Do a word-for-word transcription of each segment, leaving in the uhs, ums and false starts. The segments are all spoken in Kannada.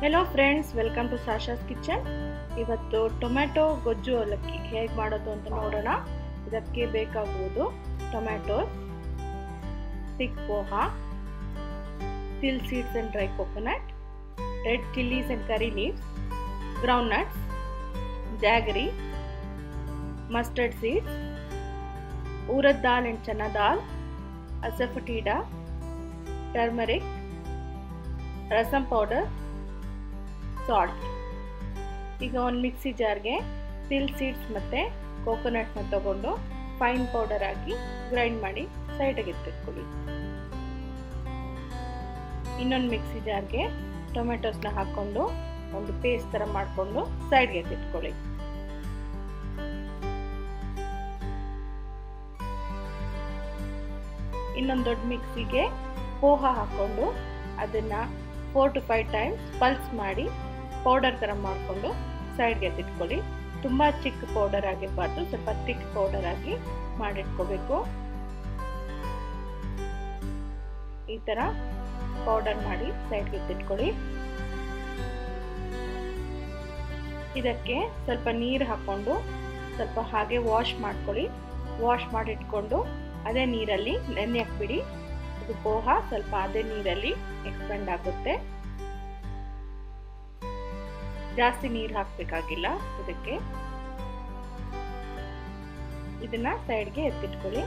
Hello friends, welcome to Sasha's kitchen. ಇವತ್ತು ಟೊಮ್ಯಾಟೊ ಗೊಜ್ಜು ಅವಲಕ್ಕಿ ಹೇಗೆ ಮಾಡೋದು ಅಂತ ನೋಡೋಣ. ಇದಕ್ಕೆ ಬೇಕಾಗುವುದು tomato, thick poha, til seeds and dry coconut, red chillies and curry leaves, ground nuts, jaggery, mustard seeds, urad dal and chana dal, asafoetida, turmeric, rasam powder, salt. ಈಗ ಒಂದು ಮಿಕ್ಸಿ ಜಾರ್ಗೆ ತಿಲ್ ಸೀಡ್ಸ್ ಮತ್ತು ಕೋಕೋನಟ್ನ ತಗೊಂಡು ಫೈನ್ ಪೌಡರ್ ಹಾಕಿ ಗ್ರೈಂಡ್ ಮಾಡಿ ಸೈಡಿಗೆ ಎತ್ತಿಟ್ಕೊಳ್ಳಿ. ಇನ್ನೊಂದು ಮಿಕ್ಸಿ ಜಾರ್ಗೆ ಟೊಮೆಟೊಸ್ನ ಹಾಕ್ಕೊಂಡು ಒಂದು ಪೇಸ್ಟ್ ಥರ ಮಾಡಿಕೊಂಡು ಸೈಡ್ಗೆ ಎತ್ತಿಟ್ಕೊಳ್ಳಿ. ಇನ್ನೊಂದು ದೊಡ್ಡ ಮಿಕ್ಸಿಗೆ ಪೋಹಾ ಹಾಕ್ಕೊಂಡು ಅದನ್ನು four to five times pulse ಮಾಡಿ ಪೌಡರ್ ಥರ ಮಾಡಿಕೊಂಡು ಸೈಡ್ಗೆ ಎತ್ತಿಟ್ಕೊಳ್ಳಿ. ತುಂಬ ಚಿಕ್ಕ ಪೌಡರ್ ಆಗಿರಬಾರ್ದು, ಸ್ವಲ್ಪ ಥಿಕ್ ಪೌಡರ್ ಆಗಿ ಮಾಡಿಟ್ಕೋಬೇಕು. ಈ ಥರ ಪೌಡರ್ ಮಾಡಿ ಸೈಡ್ಗೆ ಎತ್ತಿಟ್ಕೊಳ್ಳಿ. ಇದಕ್ಕೆ ಸ್ವಲ್ಪ ನೀರು ಹಾಕ್ಕೊಂಡು ಸ್ವಲ್ಪ ಹಾಗೆ ವಾಶ್ ಮಾಡ್ಕೊಳ್ಳಿ. ವಾಶ್ ಮಾಡಿಟ್ಕೊಂಡು ಅದೇ ನೀರಲ್ಲಿ ನೆನೆ ಹಾಕ್ಬಿಡಿ. ಇದು ಪೋಹಾ ಸ್ವಲ್ಪ ಅದೇ ನೀರಲ್ಲಿ ಎಕ್ಸ್ಪೆಂಡ್ ಆಗುತ್ತೆ. ಜಾಸ್ತಿ ನೀರು ಹಾಕಬೇಕಾಗಿಲ್ಲ ಇದಕ್ಕೆ. ಇದನ್ನ ಸೈಡ್ಗೆ ಎತ್ತಿಟ್ಕೊಳ್ಳಿ.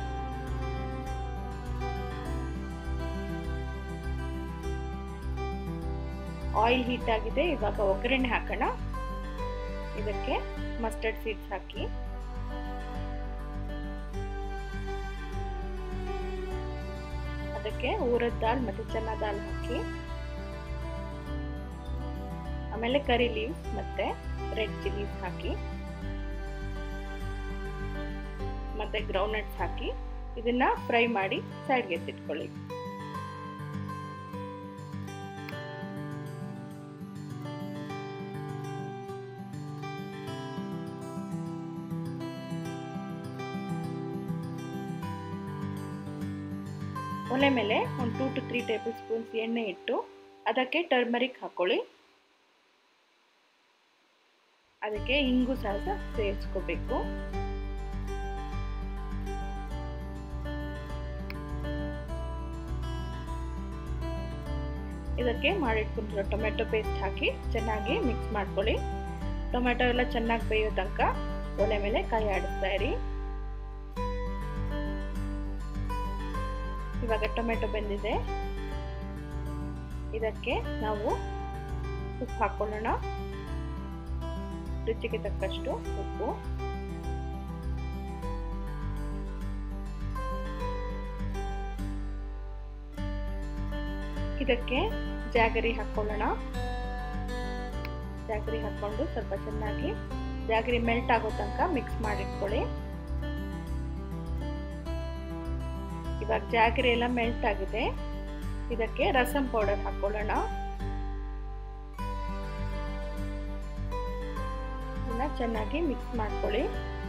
ಆಯಿಲ್ ಹೀಟ್ ಆಗಿದೆ, ಇವಾಗ ಒಗ್ಗರಣೆ ಹಾಕೋಣ. ಇದಕ್ಕೆ ಮಸ್ಟರ್ಡ್ ಸೀಡ್ಸ್ ಹಾಕಿ, ಅದಕ್ಕೆ ಉರದ್ ದಾಲ್ ಮತ್ತು ಚನಾ ದಾಲ್ ಹಾಕಿ, ಆಮೇಲೆ ಕರಿ ಲೀವ್ಸ್ ಮತ್ತೆ ರೆಡ್ ಚಿಲ್ಲೀಸ್ ಹಾಕಿ, ಮತ್ತೆ ಗ್ರೌಂಡ್ ನಟ್ಸ್ ಹಾಕಿ ಇದನ್ನ ಫ್ರೈ ಮಾಡಿ ಸೈಡ್ಗೆ ಎತ್ತಿಟ್ಕೊಳ್ಳಿ. ಒಲೆ ಮೇಲೆ ಒಂದು two to three tablespoons ಎಣ್ಣೆ ಇಟ್ಟು ಅದಕ್ಕೆ ಟರ್ಮರಿಕ್ ಹಾಕೊಳ್ಳಿ. ಅದಕ್ಕೆ ಇಂಗು ಸಹ ಸೇರಿಸ್ಕೋಬೇಕು. ಇದಕ್ಕೆ ಮಾಡಿಟ್ಕೊಂಡಿರೋ ಟೊಮೆಟೊ ಪೇಸ್ಟ್ ಹಾಕಿ ಚೆನ್ನಾಗಿ ಮಿಕ್ಸ್ ಮಾಡ್ಕೊಳ್ಳಿ. ಟೊಮೆಟೊ ಎಲ್ಲ ಚೆನ್ನಾಗಿ ಬೇಯೋ ತನಕ ಒಲೆ ಮೇಲೆ ಕೈ ಆಡಿಸ್ತಾ ಇರಿ. ಇವಾಗ ಟೊಮೆಟೊ ಬೆಂದಿದೆ. ಇದಕ್ಕೆ ನಾವು ಉಪ್ಪು ಹಾಕೊಳ್ಳೋಣ. ರುಚಿಗೆ ತಕ್ಕಷ್ಟು ಉಪ್ಪು, ಇದಕ್ಕೆ ಜಾಗರಿ ಹಾಕೊಳ್ಳೋಣ. ಜಾಗರಿ ಹಾಕೊಂಡು ಸ್ವಲ್ಪ ಚೆನ್ನಾಗಿ ಜಾಗರಿ ಮೆಲ್ಟ್ ಆಗೋ ತನಕ ಮಿಕ್ಸ್ ಮಾಡಿಟ್ಕೊಳ್ಳಿ. ಇವಾಗ ಜಾಗರಿ ಎಲ್ಲ ಮೆಲ್ಟ್ ಆಗಿದೆ. ಇದಕ್ಕೆ ರಸಂ ಪೌಡರ್ ಹಾಕೊಳ್ಳೋಣ. ಇದನ್ನ ಚೆನ್ನಾಗಿ ಮಿಕ್ಸ್ ಮಾಡ್ಕೊಳ್ಳಿ.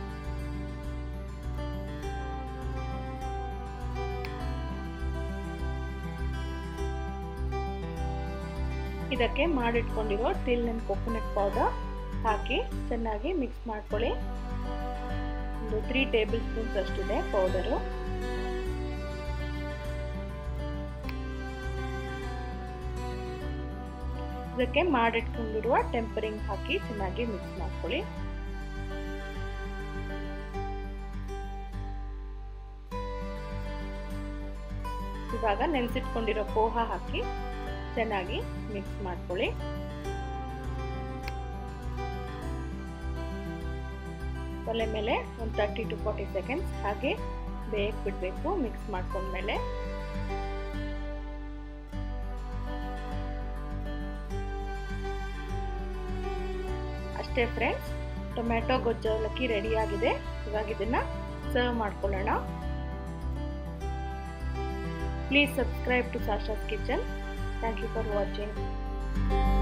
ಇದಕ್ಕೆ ಮಾಡಿಟ್ಕೊಂಡಿರೋ ತಿಲ್ ಅಂಡ್ ಕೋಕೋನಟ್ ಪೌಡರ್ ಹಾಕಿ ಚೆನ್ನಾಗಿ ಮಿಕ್ಸ್ ಮಾಡ್ಕೊಳ್ಳಿ. ಒಂದು ತ್ರೀ ಟೇಬಲ್ ಸ್ಪೂನ್ಸ್ ಅಷ್ಟಿದೆ ಪೌಡರು. ಇದಕ್ಕೆ ಮಾಡಿಟ್ಕೊಂಡಿರುವ ಟೆಂಪರಿಂಗ್ ಹಾಕಿ ಚೆನ್ನಾಗಿ ಮಿಕ್ಸ್ ಮಾಡ್ಕೊಳ್ಳಿ. ಇವಾಗ ನೆನೆಸಿಟ್ಕೊಂಡಿರೋ ಪೋಹಾ ಹಾಕಿ ಚೆನ್ನಾಗಿ ಮಿಕ್ಸ್ ಮಾಡ್ಕೊಳ್ಳಿ. ಒಲೆ ಮೇಲೆ ಒಂದು ತರ್ಟಿ ಟು ಫಾರ್ಟಿ ಸೆಕೆಂಡ್ಸ್ ಹಾಗೆ ಬೇಯಕ್ಕೆ ಬಿಡಬೇಕು. ಮಿಕ್ಸ್ ಮಾಡ್ಕೊಂಡ್ಮೇಲೆ ಅಷ್ಟೇ ಫ್ರೆಂಡ್ಸ್, ಟೊಮ್ಯಾಟೊ ಗೊಜ್ಜು ಅವಲಕ್ಕಿ ರೆಡಿ ಆಗಿದೆ. ಇವಾಗ ಇದನ್ನ ಸರ್ವ್ ಮಾಡ್ಕೊಳ್ಳೋಣ. Please subscribe to Sasha's kitchen. Thank you for watching.